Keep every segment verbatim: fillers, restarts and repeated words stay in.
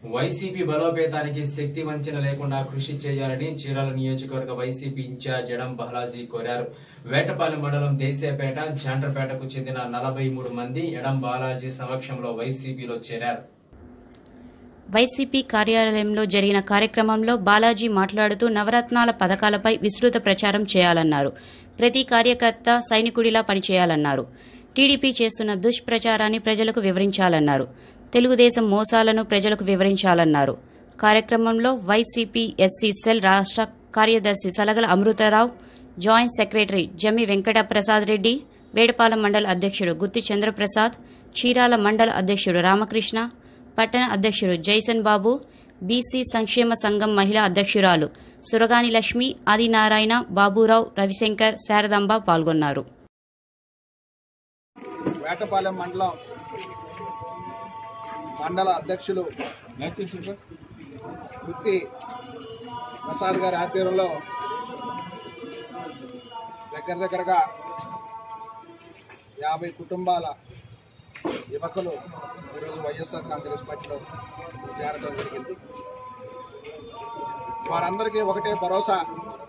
YCP బలోపేతానికి శక్తి వంచన లేకుండా కృషి చేయాలని చీరాల నియోజకవర్గ వైసీపీ ఇన్ఛార్జ్ ఎడం బాలాజీ కోరారు. వేటపాలెం మండలం దేశాయపేట, జాండ్రపేటకు చెందిన నలభై మూడు మంది ఎడం బాలాజీ సమక్షంలో వైసీపీలో చేరారు. వైసీపీ కార్యాలయంలో జరిగిన కార్యక్రమంలో బాలాజీ మాట్లాడుతూ నవరత్నాల పథకాలపై విస్తృత ప్రచారం చేయాలన్నారు. ప్రతి కార్యకర్త సైనికుడిలా పనిచేయాలన్నారు. టీడీపీ చేస్తున్న దుష్ప్రచారాన్ని ప్రజలకు వివరించాలన్నారు. తెలుగుదేశం మోసాలను ప్రజలకు వివరించాలన్నారు. కార్యక్రమంలో వైసీపీ ఎస్సీ సెల్ రాష్ట్ర కార్యదర్శి సలగల అమృతరావు, జాయింట్ సెక్రటరీ జమ్మి వెంకటప్రసాద్ రెడ్డి, వేటపాలెం మండల అధ్యక్షుడు గుత్తి చంద్రప్రసాద్, చీరాల మండల అధ్యక్షుడు రామకృష్ణ, పట్టణ అధ్యక్షుడు జైసన్ బాబు, బీసీ సంక్షేమ సంఘం మహిళా అధ్యక్షురాలు సురగాని లక్ష్మి, ఆదినారాయణ, బాబురావు, రవిశంకర్, శారదాంబ పాల్గొన్నారు. వేటపాలెం మండలం మండల అధ్యక్షులు గుత్తి ప్రసాద్ గారి ఆధ్వర్యంలో దగ్గర దగ్గరగా యాభై కుటుంబాల యువకులు ఈరోజు వైఎస్ఆర్ కాంగ్రెస్ పార్టీలో చేరడం జరిగింది. వారందరికీ ఒకటే భరోసా,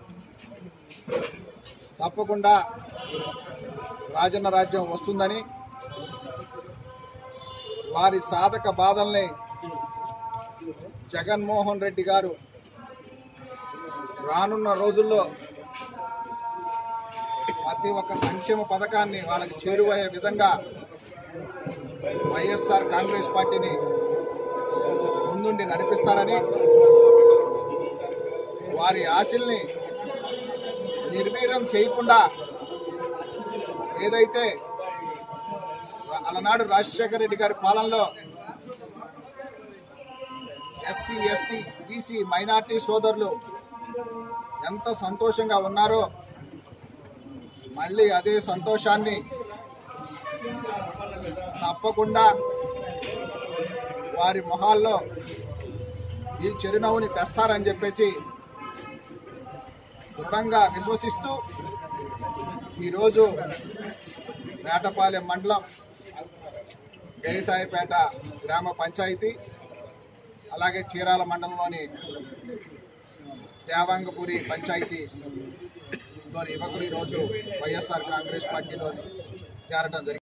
తప్పకుండా రాజన్న రాజ్యం వస్తుందని, వారి సాధక బాధల్ని జగన్మోహన్ రెడ్డి గారు రానున్న రోజుల్లో ప్రతి ఒక్క సంక్షేమ పథకాన్ని వాళ్ళకి చేరువయ్యే విధంగా వైఎస్ఆర్ కాంగ్రెస్ పార్టీని ముందుండి నడిపిస్తారని, వారి ఆశల్ని నిర్వీర్యం చేయకుండా ఏదైతే అలనాడు రాజశేఖర రెడ్డి గారి పాలనలో ఎస్సీ ఎస్టీ బీసీ మైనార్టీ సోదరులు ఎంత సంతోషంగా ఉన్నారో మళ్ళీ అదే సంతోషాన్ని తప్పకుండా వారి మొహాల్లో ఈ చిరునవ్వుని తెస్తారని చెప్పేసి దృఢంగా విశ్వసిస్తూ ఈరోజు వేటపాలెం మండలం దేశాయపేట గ్రామ పంచాయతీ, అలాగే చీరాల మండలంలోని దేవాంగపురి పంచాయతీలోని యువకులు ఈరోజు వైఎస్ఆర్ కాంగ్రెస్ పార్టీలోని చేరడం జరిగింది.